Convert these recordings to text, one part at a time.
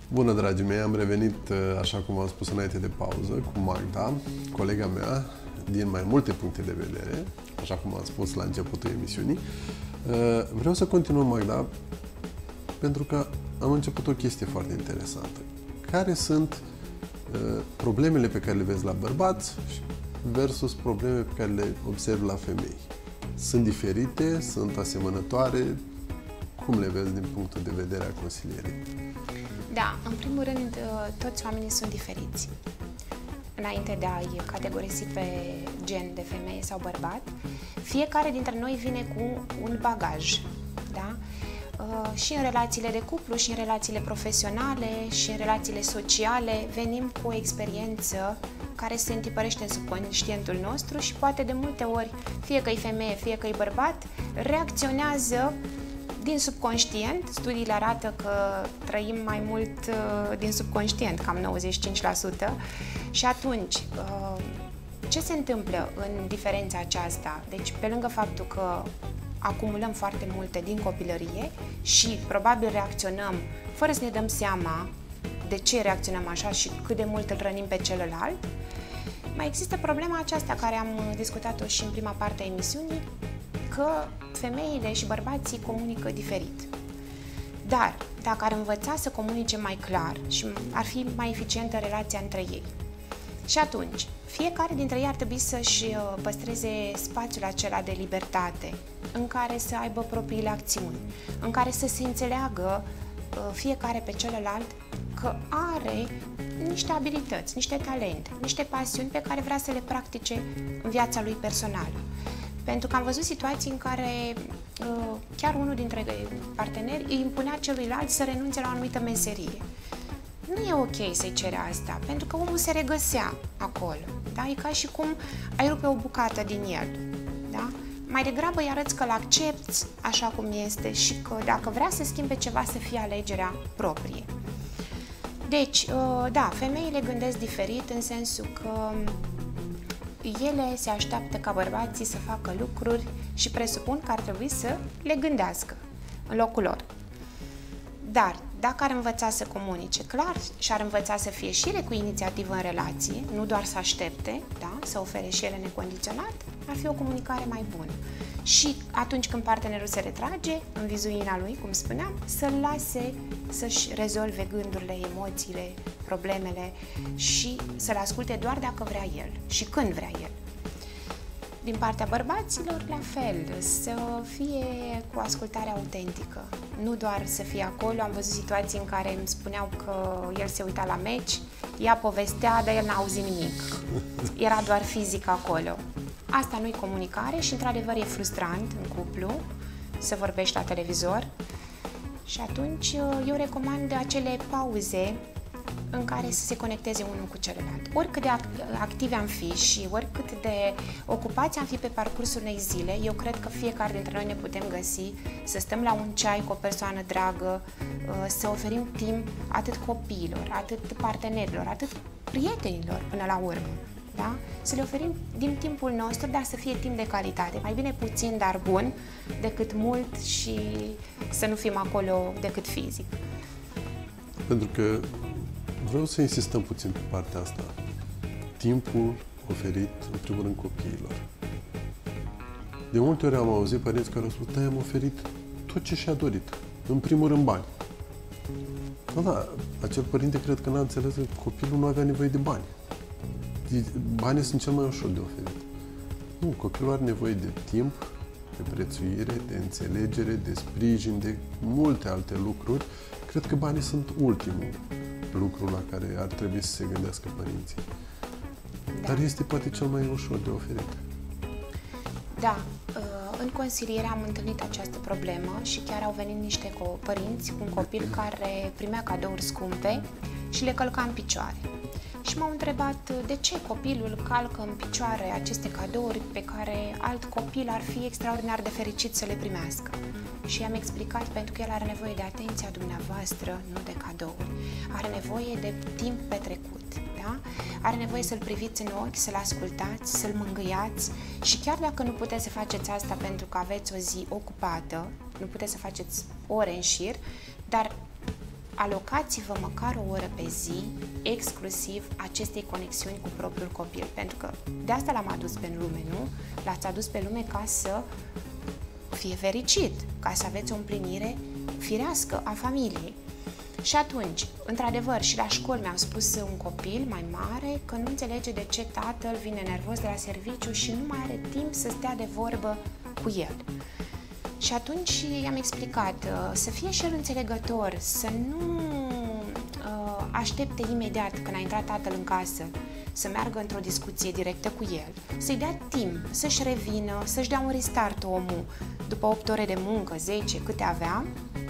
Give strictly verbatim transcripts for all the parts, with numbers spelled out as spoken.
Bună, dragii mei! Am revenit, așa cum am spus înainte de pauză, cu Magda, colega mea, din mai multe puncte de vedere, așa cum am spus la începutul emisiunii. Vreau să continuăm, Magda, pentru că am început o chestie foarte interesantă. Care sunt problemele pe care le vezi la bărbați versus probleme pe care le observi la femei? Sunt diferite? Sunt asemănătoare? Cum le vezi din punctul de vedere al consilierii? Da, în primul rând, toți oamenii sunt diferiți. Înainte de a-i categorisi pe gen de femeie sau bărbat, fiecare dintre noi vine cu un bagaj, da? Și în relațiile de cuplu, și în relațiile profesionale, și în relațiile sociale, venim cu o experiență care se întipărește în subconștientul nostru și poate de multe ori, fie că e femeie, fie că e bărbat, reacționează din subconștient. Studiile arată că trăim mai mult uh, din subconștient, cam nouăzeci și cinci la sută. Și atunci, uh, ce se întâmplă în diferența aceasta? Deci, pe lângă faptul că acumulăm foarte multe din copilărie și probabil reacționăm fără să ne dăm seama de ce reacționăm așa și cât de mult îl rănim pe celălalt, mai există problema aceasta care am discutat-o și în prima parte a emisiunii, că femeile și bărbații comunică diferit. Dar, dacă ar învăța să comunice mai clar și ar fi mai eficientă relația între ei. Și atunci, fiecare dintre ei ar trebui să-și păstreze spațiul acela de libertate, în care să aibă propriile acțiuni, în care să se înțeleagă fiecare pe celălalt că are niște abilități, niște talente, niște pasiuni pe care vrea să le practice în viața lui personală. Pentru că am văzut situații în care uh, chiar unul dintre parteneri îi impunea celuilalt să renunțe la o anumită meserie. Nu e ok să-i cere asta, pentru că omul se regăsea acolo. Da? E ca și cum ai rupe o bucată din el. Da? Mai degrabă îi arăți că l-accepți așa cum este și că dacă vrea să schimbe ceva, să fie alegerea proprie. Deci, uh, da, femeile gândesc diferit în sensul că ele se așteaptă ca bărbații să facă lucruri și presupun că ar trebui să le gândească în locul lor. Dar, dacă ar învăța să comunice clar și ar învăța să fie și ele cu inițiativă în relație, nu doar să aștepte, da, să ofere și ele necondiționat, ar fi o comunicare mai bună. Și atunci când partenerul se retrage, în vizuina lui, cum spuneam, să-l lase să-și rezolve gândurile, emoțiile, problemele și să-l asculte doar dacă vrea el și când vrea el. Din partea bărbaților, la fel, să fie cu ascultare autentică, nu doar să fie acolo. Am văzut situații în care îmi spuneau că el se uita la meci, ea povestea, dar el n-a auzit nimic. Era doar fizic acolo. Asta nu-i comunicare și, într-adevăr, e frustrant în cuplu să vorbești la televizor. Și atunci eu recomand acele pauze în care să se conecteze unul cu celălalt. Oricât de activi am fi și oricât de ocupați am fi pe parcursul unei zile, eu cred că fiecare dintre noi ne putem găsi să stăm la un ceai cu o persoană dragă, să oferim timp atât copiilor, atât partenerilor, atât prietenilor până la urmă. Da? Să le oferim din timpul nostru, dar să fie timp de calitate. Mai bine puțin, dar bun, decât mult și să nu fim acolo decât fizic. Pentru că vreau să insistăm puțin pe partea asta. Timpul oferit, în primul rând, copiilor. De multe ori am auzit părinți care au spus, da, am oferit tot ce și-a dorit. În primul rând, bani. Da, da, acel părinte cred că n-a înțeles că copilul nu avea nevoie de bani. Banii sunt cel mai ușor de oferit. Nu, copilul are nevoie de timp, de prețuire, de înțelegere, de sprijin, de multe alte lucruri. Cred că banii sunt ultimul lucru la care ar trebui să se gândească părinții. Da. Dar este poate cel mai ușor de oferit. Da. În consiliere am întâlnit această problemă și chiar au venit niște părinți cu un copil care primea cadouri scumpe și le călca în picioare. Și m-au întrebat de ce copilul calcă în picioare aceste cadouri pe care alt copil ar fi extraordinar de fericit să le primească. Și i-am explicat pentru că el are nevoie de atenția dumneavoastră, nu de cadouri. Are nevoie de timp petrecut, da? Are nevoie să-l priviți în ochi, să-l ascultați, să-l mângâiați și chiar dacă nu puteți să faceți asta pentru că aveți o zi ocupată, nu puteți să faceți ore în șir, dar alocați-vă măcar o oră pe zi exclusiv acestei conexiuni cu propriul copil. Pentru că de asta l-am adus pe lume, nu? L-ați adus pe lume ca să fie fericit, ca să aveți o împlinire firească a familiei. Și atunci, într-adevăr, și la școli mi-a spus un copil mai mare că nu înțelege de ce tatăl vine nervos de la serviciu și nu mai are timp să stea de vorbă cu el. Și atunci i-am explicat să fie și el înțelegător, să nu uh, aștepte imediat când a intrat tatăl în casă să meargă într-o discuție directă cu el, să-i dea timp, să-și revină, să-și dea un restart omul după opt ore de muncă, zece, câte avea,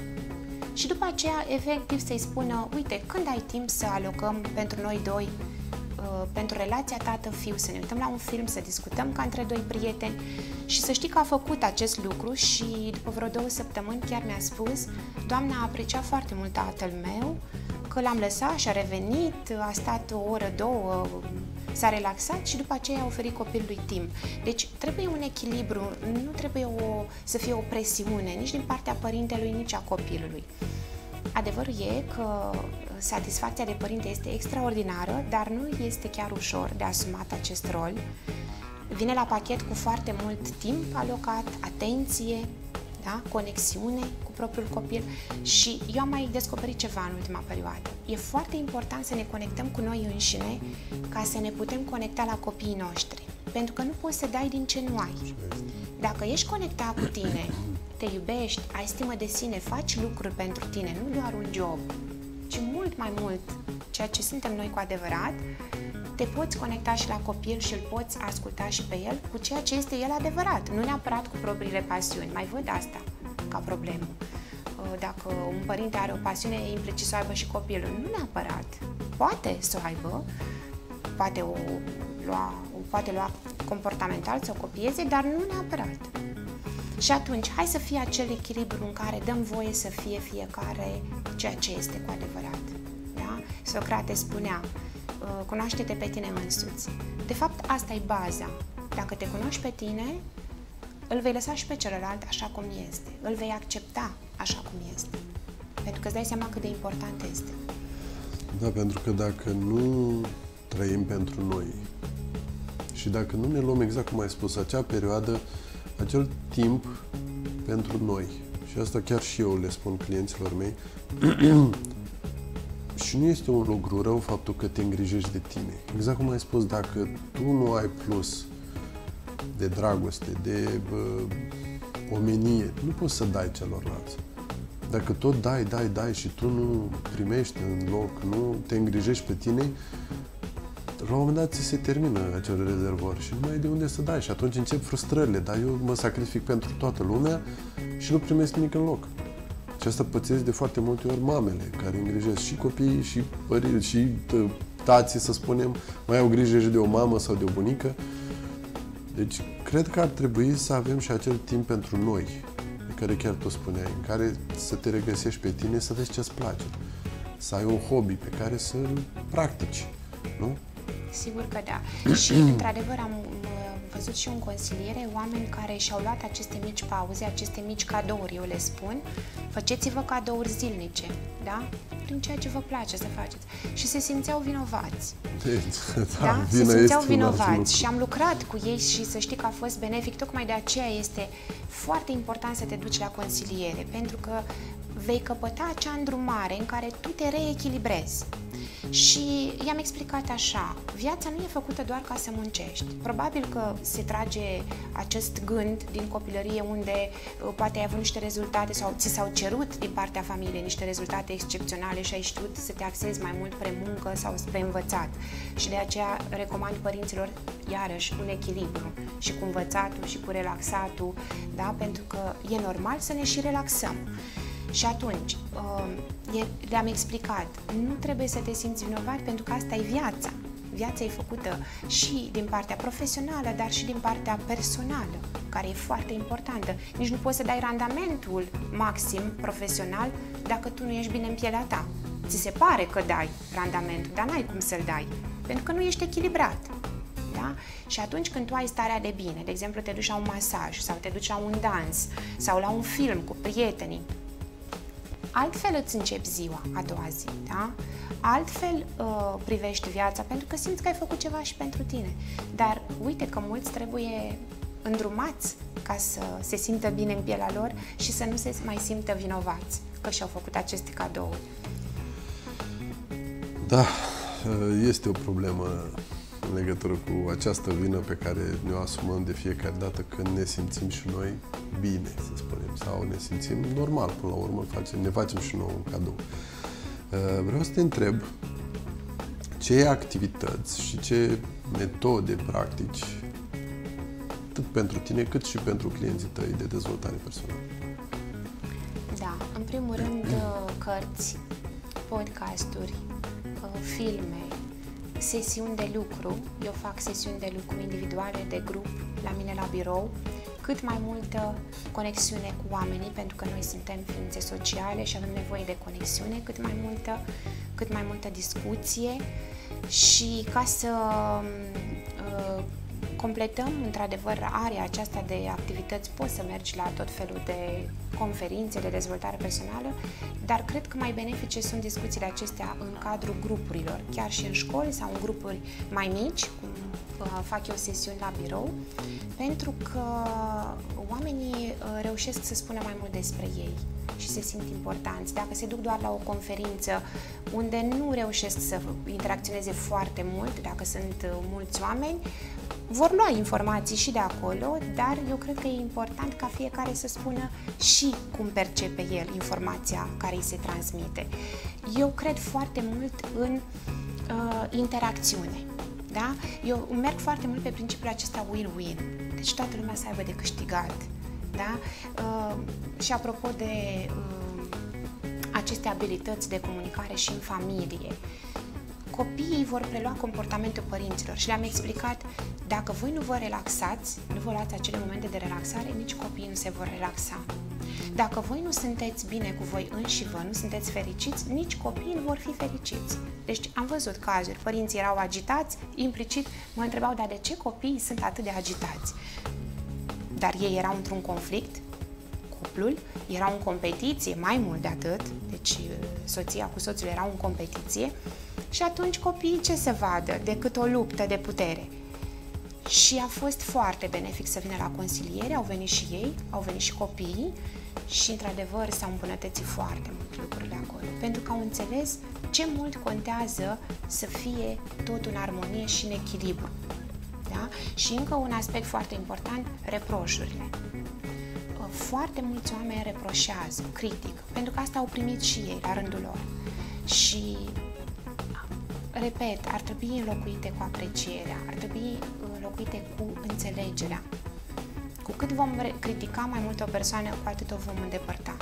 și după aceea, efectiv, să-i spună, uite, când ai timp să alocăm pentru noi doi, uh, pentru relația tată-fiu, să ne uităm la un film, să discutăm ca între doi prieteni, și să știi că a făcut acest lucru și după vreo două săptămâni chiar mi-a spus, doamna a apreciat foarte mult tatăl meu, că l-am lăsat și a revenit, a stat o oră, două, s-a relaxat și după aceea a oferit copilului timp. Deci trebuie un echilibru, nu trebuie o, să fie o presiune nici din partea părintelui, nici a copilului. Adevărul e că satisfacția de părinte este extraordinară, dar nu este chiar ușor de asumat acest rol. Vine la pachet cu foarte mult timp alocat, atenție, da? Conexiune cu propriul copil și eu am mai descoperit ceva în ultima perioadă. E foarte important să ne conectăm cu noi înșine ca să ne putem conecta la copiii noștri. Pentru că nu poți să dai din ce nu ai. Dacă ești conectat cu tine, te iubești, ai stimă de sine, faci lucruri pentru tine, nu doar un job, ci mult mai mult ceea ce suntem noi cu adevărat, te poți conecta și la copil și îl poți asculta și pe el cu ceea ce este el adevărat, nu neapărat cu propriile pasiuni. Mai văd asta ca problemă. Dacă un părinte are o pasiune, e implicit să o aibă și copilul. Nu neapărat. Poate să o aibă, poate o lua, o poate lua comportamental, să o copieze, dar nu neapărat. Și atunci, hai să fie acel echilibru în care dăm voie să fie fiecare ceea ce este cu adevărat. Da? Socrate spunea, cunoaște-te pe tine însuți. De fapt, asta e baza. Dacă te cunoști pe tine, îl vei lăsa și pe celălalt așa cum este. Îl vei accepta așa cum este. Pentru că îți dai seama cât de important este. Da, pentru că dacă nu trăim pentru noi și dacă nu ne luăm, exact cum ai spus, acea perioadă, acel timp pentru noi, și asta chiar și eu le spun clienților mei, și nu este un lucru rău faptul că te îngrijești de tine. Exact cum ai spus, dacă tu nu ai plus de dragoste, de uh, omenie, nu poți să dai celorlalți. Dacă tot dai, dai, dai și tu nu primești în loc, nu te îngrijești pe tine, la un moment dat ți se termină acel rezervor și nu mai ai de unde să dai și atunci încep frustrările. Dar eu mă sacrific pentru toată lumea și nu primesc nimic în loc. Și asta pățesc de foarte multe ori mamele care îngrijesc și copiii, și părinți, și tații, să spunem, mai au grijă și de o mamă sau de o bunică. Deci, cred că ar trebui să avem și acel timp pentru noi, pe care chiar tu spuneai, în care să te regăsești pe tine, să vezi ce-ți place. Să ai un hobby pe care să-l practici, nu? Sigur că da. Și, într-adevăr, am văzut și în consiliere oameni care și-au luat aceste mici pauze, aceste mici cadouri, eu le spun. Faceți-vă cadouri zilnice, da? Prin ceea ce vă place să faceți. Și se simțeau vinovați. Da, da? Se simțeau vinovați și am lucrat cu ei și să știi că a fost benefic. Tocmai de aceea este foarte important să te duci la consiliere, pentru că vei căpăta acea îndrumare în care tu te reechilibrezi. Și i-am explicat așa, viața nu e făcută doar ca să muncești. Probabil că se trage acest gând din copilărie unde uh, poate ai avut niște rezultate sau ți s-au cerut din partea familiei niște rezultate excepționale și ai știut să te axezi mai mult spre muncă sau spre învățat. Și de aceea recomand părinților, iarăși, un echilibru și cu învățatul și cu relaxatul, da? Pentru că e normal să ne și relaxăm. Și atunci, le-am explicat, nu trebuie să te simți vinovat pentru că asta e viața. Viața e făcută și din partea profesională, dar și din partea personală, care e foarte importantă. Nici nu poți să dai randamentul maxim profesional dacă tu nu ești bine în pielea ta. Ți se pare că dai randamentul, dar n-ai cum să-l dai, pentru că nu ești echilibrat. Da? Și atunci când tu ai starea de bine, de exemplu te duci la un masaj sau te duci la un dans sau la un film cu prietenii, altfel îți începi ziua a doua zi, da? Altfel uh, privești viața, pentru că simți că ai făcut ceva și pentru tine. Dar uite că mulți trebuie îndrumați ca să se simtă bine în pielea lor și să nu se mai simtă vinovați că și-au făcut aceste cadouri. Da, este o problemă în legătură cu această vină pe care ne-o asumăm de fiecare dată când ne simțim și noi bine, să spunem, sau ne simțim normal, până la urmă facem, ne facem și nouă un cadou. Vreau să te întreb ce activități și ce metode practici, atât pentru tine cât și pentru clienții tăi de dezvoltare personală. Da, în primul rând cărți, podcasturi, filme, sesiuni de lucru. Eu fac sesiuni de lucru individuale, de grup, la mine la birou, cât mai multă conexiune cu oamenii, pentru că noi suntem ființe sociale și avem nevoie de conexiune, cât mai multă, cât mai multă discuție și ca să uh, completăm într-adevăr area aceasta de activități, poți să mergi la tot felul de conferințe de dezvoltare personală, dar cred că mai benefice sunt discuțiile acestea în cadrul grupurilor, chiar și în școli sau în grupuri mai mici, cum fac eu sesiuni la birou, pentru că oamenii reușesc să spună mai mult despre ei și se simt importanți. Dacă se duc doar la o conferință unde nu reușesc să interacționeze foarte mult, dacă sunt mulți oameni, vor lua informații și de acolo, dar eu cred că e important ca fiecare să spună și cum percepe el informația care îi se transmite. Eu cred foarte mult în uh, interacțiune. Da? Eu merg foarte mult pe principiul acesta win-win. Deci toată lumea să aibă de câștigat. Da? Uh, și apropo de uh, aceste abilități de comunicare și în familie, copiii vor prelua comportamentul părinților și le-am explicat, dacă voi nu vă relaxați, nu vă luați acele momente de relaxare, nici copiii nu se vor relaxa. Dacă voi nu sunteți bine cu voi înși vă, nu sunteți fericiți, nici copiii nu vor fi fericiți. Deci am văzut cazuri, părinții erau agitați, implicit mă întrebau, dar de ce copiii sunt atât de agitați? Dar ei erau într-un conflict, cuplul, erau în competiție, mai mult de atât, deci soția cu soțul erau în competiție și atunci copiii ce să vadă decât o luptă de putere? Și a fost foarte benefic să vină la consiliere, au venit și ei, au venit și copiii și, într-adevăr, s-au îmbunătățit foarte mult lucrurile acolo, pentru că au înțeles ce mult contează să fie tot în armonie și în echilibru. Da? Și încă un aspect foarte important, reproșurile. Foarte mulți oameni reproșează, critic, pentru că asta au primit și ei la rândul lor. Și, repet, ar trebui înlocuite cu aprecierea, ar trebui înlocuite cu înțelegerea. Cu cât vom critica mai mult o persoană, cu atât o vom îndepărta.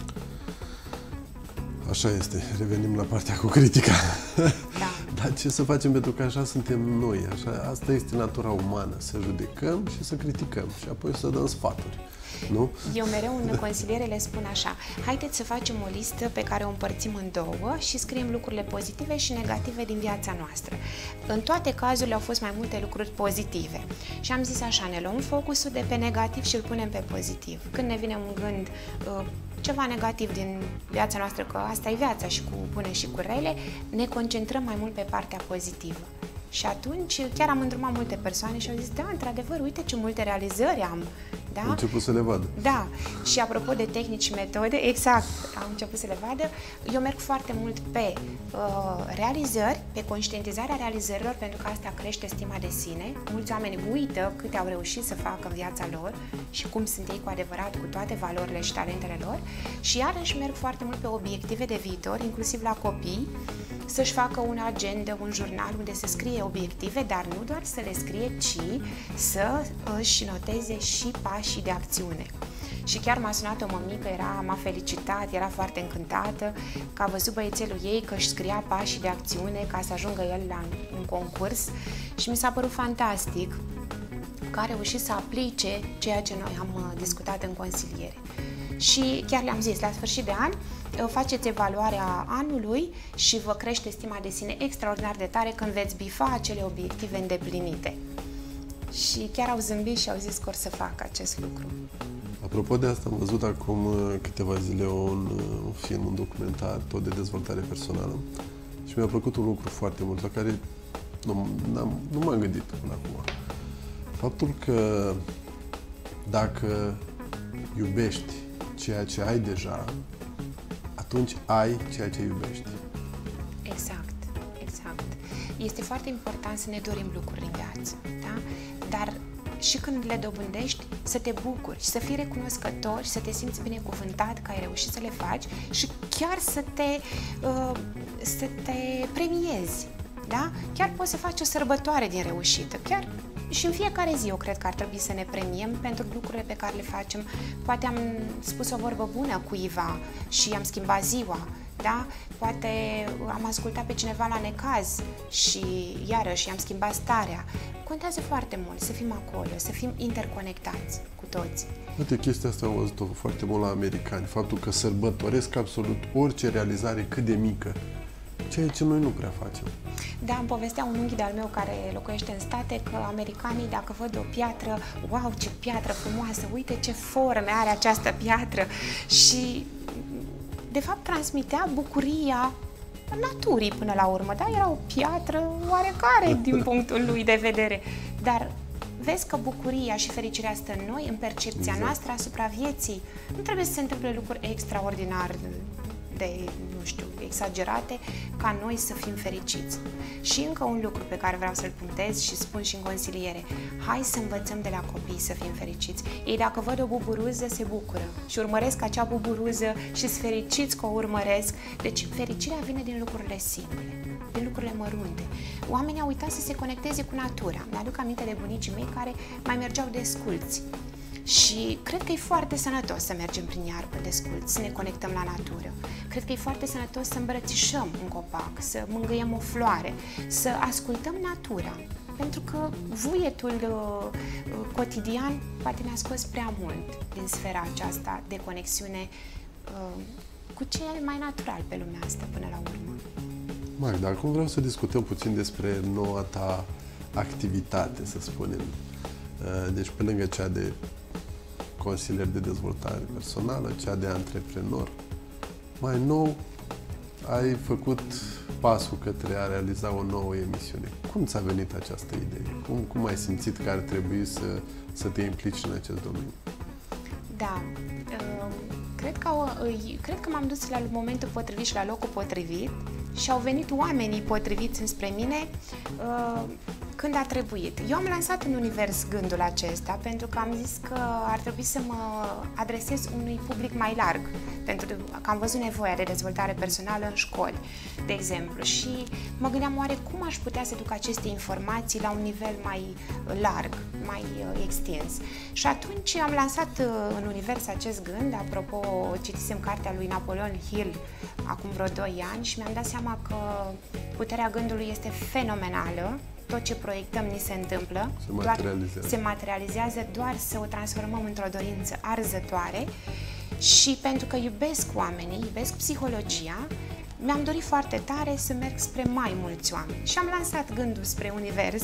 Așa este. Revenim la partea cu critica. Da. Dar ce să facem, pentru că așa suntem noi. Așa, asta este natura umană. Să judecăm și să criticăm și apoi să dăm sfaturi. Nu? Eu mereu în consiliere le spun așa, haideți să facem o listă pe care o împărțim în două și scriem lucrurile pozitive și negative din viața noastră. În toate cazurile au fost mai multe lucruri pozitive și am zis așa, ne luăm focusul de pe negativ și îl punem pe pozitiv. Când ne vine un gând uh, ceva negativ din viața noastră, că asta e viața și cu bune și cu rele, ne concentrăm mai mult pe partea pozitivă. Și atunci chiar am îndrumat multe persoane și au zis, da, într-adevăr, uite ce multe realizări am. Da? Am început să le vadă. Da. Și apropo de tehnici și metode, exact, am început să le vadă. Eu merg foarte mult pe uh, realizări, pe conștientizarea realizărilor, pentru că asta crește stima de sine. Mulți oameni uită câte au reușit să facă în viața lor și cum sunt ei cu adevărat, cu toate valorile și talentele lor. Și iarăși merg foarte mult pe obiective de viitor, inclusiv la copii, să-și facă un agenda, un jurnal unde să scrie obiective, dar nu doar să le scrie, ci să își noteze și pașii de acțiune. Și chiar m-a sunat o mămică, era, m-a felicitat, era foarte încântată că a văzut băiețelul ei că își scria pașii de acțiune ca să ajungă el la un concurs și mi s-a părut fantastic că a reușit să aplice ceea ce noi am discutat în consiliere. Și chiar le-am zis, la sfârșit de an, faceți evaluarea anului și vă crește stima de sine extraordinar de tare când veți bifa acele obiective îndeplinite. Și chiar au zâmbit și au zis că or să facă acest lucru. Apropo de asta, am văzut acum câteva zile un, un film, un documentar, tot de dezvoltare personală și mi-a plăcut un lucru foarte mult, la care nu, nu m-am gândit până acum. Faptul că dacă iubești ceea ce ai deja, atunci ai ceea ce iubești. Exact, exact. Este foarte important să ne dorim lucruri în viață, da? Dar și când le dobândești, să te bucuri și să fii recunoscător și să te simți binecuvântat că ai reușit să le faci și chiar să te, uh, să te premiezi, da? Chiar poți să faci o sărbătoare din reușită, chiar și în fiecare zi eu cred că ar trebui să ne premiem pentru lucrurile pe care le facem. Poate am spus o vorbă bună cuiva și am schimbat ziua, da? Poate am ascultat pe cineva la necaz și iarăși am schimbat starea. Contează foarte mult să fim acolo, să fim interconectați cu toți. Uite, chestia asta am văzut-o foarte mult la americani, faptul că sărbătoresc absolut orice realizare cât de mică, ceea ce noi nu prea facem. Da, îmi povestea un unghi de-al meu care locuiește în state că americanii, dacă văd o piatră, wow, ce piatră frumoasă, uite ce forme are această piatră și de fapt transmitea bucuria naturii până la urmă, da? Era o piatră oarecare din punctul lui de vedere, dar vezi că bucuria și fericirea stă în noi, în percepția exact. noastră asupra vieții. Nu trebuie să se întâmple lucruri extraordinar de, nu știu, exagerate, ca noi să fim fericiți. Și încă un lucru pe care vreau să-l punctez și spun și în consiliere. Hai să învățăm de la copii să fim fericiți. Ei dacă văd o buburuză, se bucură și urmăresc acea buburuză și sunt fericiți că o urmăresc. Deci fericirea vine din lucrurile simple, din lucrurile mărunte. Oamenii au uitat să se conecteze cu natura. Mi-aduc aminte de bunicii mei care mai mergeau desculți. Și cred că e foarte sănătos să mergem prin iarbă desculți, să ne conectăm la natură. Cred că e foarte sănătos să îmbrățișăm un copac, să mângâiem o floare, să ascultăm natura. Pentru că vuietul uh, cotidian poate ne-a scos prea mult din sfera aceasta de conexiune uh, cu ce e mai natural pe lumea asta până la urmă. Magda, acum vreau să discutăm puțin despre noua ta activitate, să spunem. Uh, deci pe lângă cea de consilier de dezvoltare personală, cea de antreprenor. Mai nou, ai făcut pasul către a realiza o nouă emisiune. Cum ți-a venit această idee? Cum, cum ai simțit că ar trebui să, să te implici în acest domeniu? Da, cred că, cred că m-am dus la momentul potrivit și la locul potrivit și au venit oamenii potriviți înspre mine când a trebuit. Eu am lansat în univers gândul acesta pentru că am zis că ar trebui să mă adresez unui public mai larg, pentru că am văzut nevoia de dezvoltare personală în școli, de exemplu, și mă gândeam oare cum aș putea să duc aceste informații la un nivel mai larg, mai extins. Și atunci am lansat în univers acest gând. Apropo, citisem cartea lui Napoleon Hill acum vreo doi ani și mi-am dat seama că puterea gândului este fenomenală. Tot ce proiectăm ni se întâmplă, se materializează. Doar, se materializează, doar să o transformăm într-o dorință arzătoare. Și pentru că iubesc oamenii, iubesc psihologia, mi-am dorit foarte tare să merg spre mai mulți oameni. Și am lansat gândul spre univers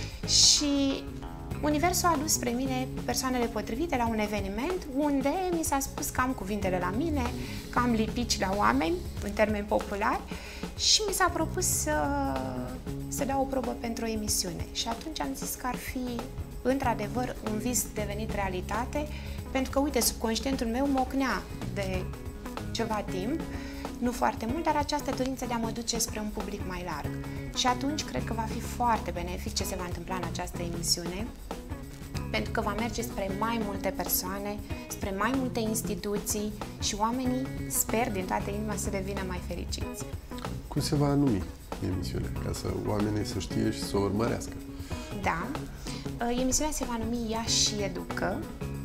și universul a adus spre mine persoanele potrivite la un eveniment unde mi s-a spus că am cuvintele la mine, că am lipici la oameni, în termeni populari, și mi s-a propus să, să dau o probă pentru o emisiune. Și atunci am zis că ar fi, într-adevăr, un vis devenit realitate, pentru că, uite, subconștientul meu mă ocnea de ceva timp, nu foarte mult, dar această dorință de a mă duce spre un public mai larg. Și atunci cred că va fi foarte benefic ce se va întâmpla în această emisiune, pentru că va merge spre mai multe persoane, spre mai multe instituții și oamenii, sper din toată inima, să devină mai fericiți. Cum se va numi emisiunea, ca să oamenii să știe și să o urmărească? Da, emisiunea se va numi Ea și Educă.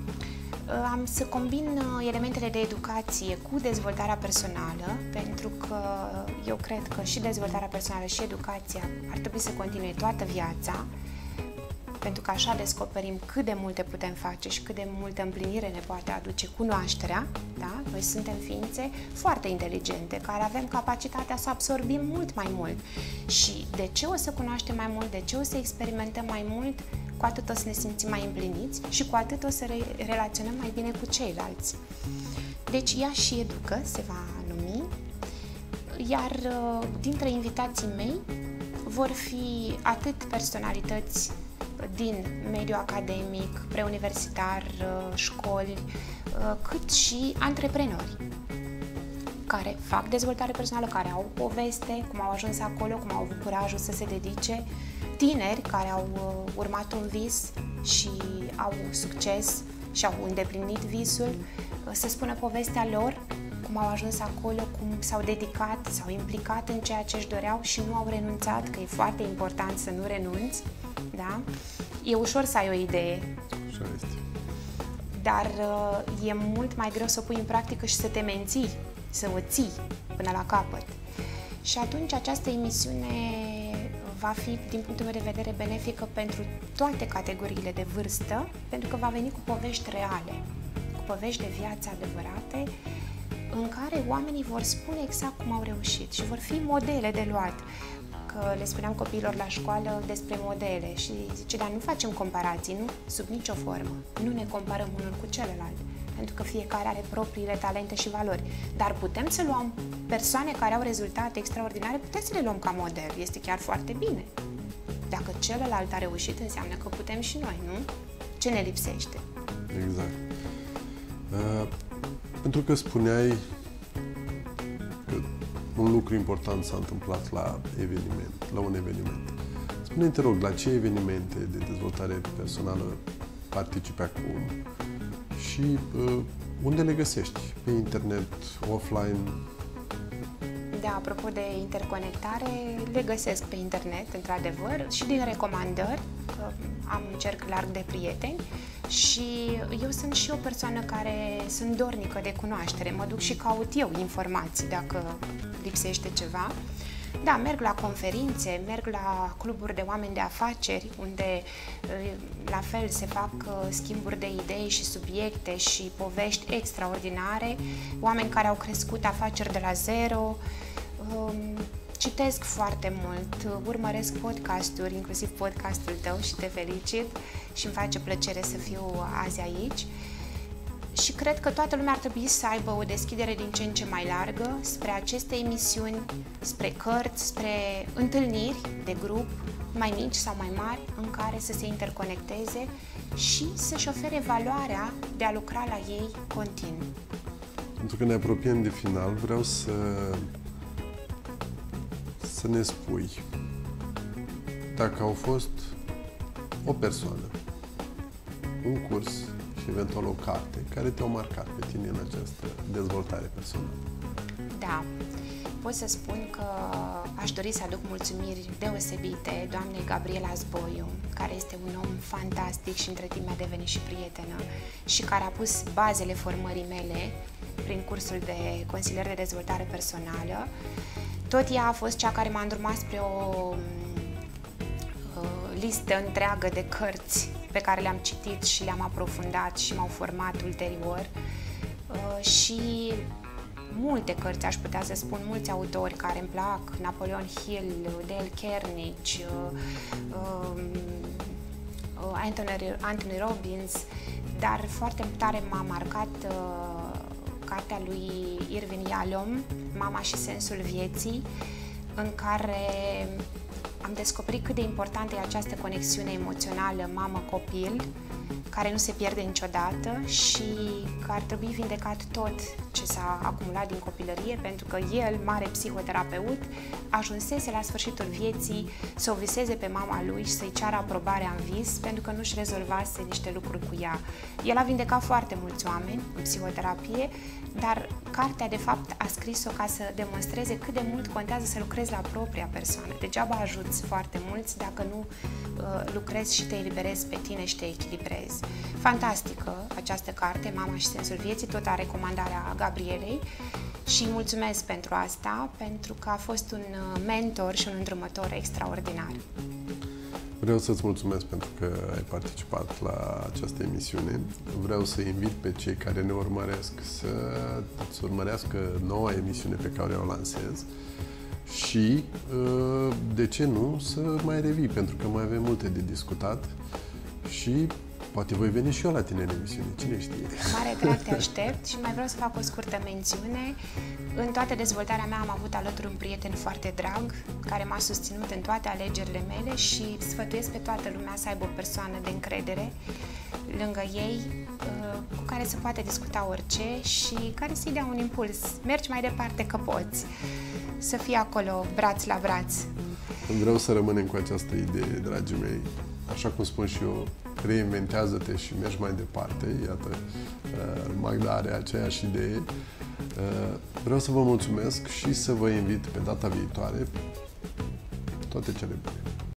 Am să combin elementele de educație cu dezvoltarea personală, pentru că eu cred că și dezvoltarea personală și educația ar trebui să continue toată viața. pentru că așa descoperim cât de multe putem face și cât de multă împlinire ne poate aduce cunoașterea. Da? Noi suntem ființe foarte inteligente, care avem capacitatea să absorbim mult mai mult. Și de ce o să cunoaștem mai mult, de ce o să experimentăm mai mult, cu atât o să ne simțim mai împliniți și cu atât o să re- relaționăm mai bine cu ceilalți. Deci Ea și Educă se va numi, iar dintre invitații mei vor fi atât personalități din mediul academic, preuniversitar, școli, cât și antreprenori care fac dezvoltare personală, care au poveste, cum au ajuns acolo, cum au avut curajul să se dedice, tineri care au urmat un vis și au succes și au îndeplinit visul, să spună povestea lor, cum au ajuns acolo, cum s-au dedicat, s-au implicat în ceea ce își doreau și nu au renunțat, că e foarte important să nu renunți, da? E ușor să ai o idee, așa este, dar e mult mai greu să o pui în practică și să te menții, să o ții până la capăt. Și atunci această emisiune va fi, din punctul meu de vedere, benefică pentru toate categoriile de vârstă, pentru că va veni cu povești reale, cu povești de viață adevărate, în care oamenii vor spune exact cum au reușit și vor fi modele de luat. Că le spuneam copiilor la școală despre modele și zice, dar nu facem comparații, nu? Sub nicio formă. Nu ne comparăm unul cu celălalt, pentru că fiecare are propriile talente și valori. Dar putem să luăm persoane care au rezultate extraordinare, putem să le luăm ca model. Este chiar foarte bine. Dacă celălalt a reușit, înseamnă că putem și noi, nu? Ce ne lipsește? Exact. Uh, pentru că spuneai că un lucru important s-a întâmplat la eveniment, la un eveniment. Spune-mi, te rog, la ce evenimente de dezvoltare personală participi acum și uh, unde le găsești? Pe internet, offline? Da, apropo de interconectare, le găsesc pe internet, într-adevăr, și din recomandări, că am un cerc larg de prieteni și eu sunt și o persoană care sunt dornică de cunoaștere. Mă duc și caut eu informații dacă lipsește ceva. Da, merg la conferințe, merg la cluburi de oameni de afaceri, unde la fel se fac schimburi de idei și subiecte și povești extraordinare, oameni care au crescut afaceri de la zero. Citesc foarte mult, urmăresc podcasturi, inclusiv podcastul tău și te felicit și îmi face plăcere să fiu azi aici. Și cred că toată lumea ar trebui să aibă o deschidere din ce în ce mai largă spre aceste emisiuni, spre cărți, spre întâlniri de grup, mai mici sau mai mari, în care să se interconecteze și să-și ofere valoarea de a lucra la ei continuu. Pentru că ne apropiem de final, vreau să, să ne spui dacă au fost o persoană, un curs și eventual o carte care te-au marcat pe tine în această dezvoltare personală. Da, pot să spun că aș dori să aduc mulțumiri deosebite doamnei Gabriela Zboiu, care este un om fantastic și între timp mi-a devenit și prietenă și care a pus bazele formării mele prin cursul de consilier de dezvoltare personală. Tot ea a fost cea care m-a îndrumat spre o listă întreagă de cărți pe care le-am citit și le-am aprofundat și m-au format ulterior. Și multe cărți, aș putea să spun, mulți autori care îmi plac, Napoleon Hill, Dale Carnegie, Anthony, Anthony Robbins, dar foarte tare m-a marcat cartea lui Irvin Yalom, Mama și sensul vieții, în care am descoperit cât de importantă e această conexiune emoțională mamă-copil, care nu se pierde niciodată și că ar trebui vindecat tot ce s-a acumulat din copilărie, pentru că el, mare psihoterapeut, ajunsese la sfârșitul vieții să o viseze pe mama lui și să-i ceară aprobarea în vis, pentru că nu-și rezolvase niște lucruri cu ea. El a vindecat foarte mulți oameni în psihoterapie, dar cartea, de fapt, a scris-o ca să demonstreze cât de mult contează să lucrezi la propria persoană. Degeaba ajuți foarte mulți dacă nu uh, lucrezi și te eliberezi pe tine și te echilibrezi. Fantastică această carte, Mama și sensul vieții, tot a recomandarea Gabrielei și îi mulțumesc pentru asta, pentru că a fost un mentor și un îndrumător extraordinar. Vreau să-ți mulțumesc pentru că ai participat la această emisiune. Vreau să invit pe cei care ne urmăresc să îți urmărească noua emisiune pe care o lansez și, de ce nu, să mai revii, pentru că mai avem multe de discutat și poate voi veni și eu la tine în emisiune, cine știe. Mare drag te aștept și mai vreau să fac o scurtă mențiune. În toată dezvoltarea mea am avut alături un prieten foarte drag, care m-a susținut în toate alegerile mele și sfătuiesc pe toată lumea să aibă o persoană de încredere lângă ei, cu care se poate discuta orice și care să-i dea un impuls. Mergi mai departe că poți. Să fii acolo, braț la braț. Vreau să rămânem cu această idee, dragii mei. Așa cum spun și eu, reinventează-te și mergi mai departe. Iată, Magda are aceeași idee. Vreau să vă mulțumesc și să vă invit pe data viitoare. Toate cele bune!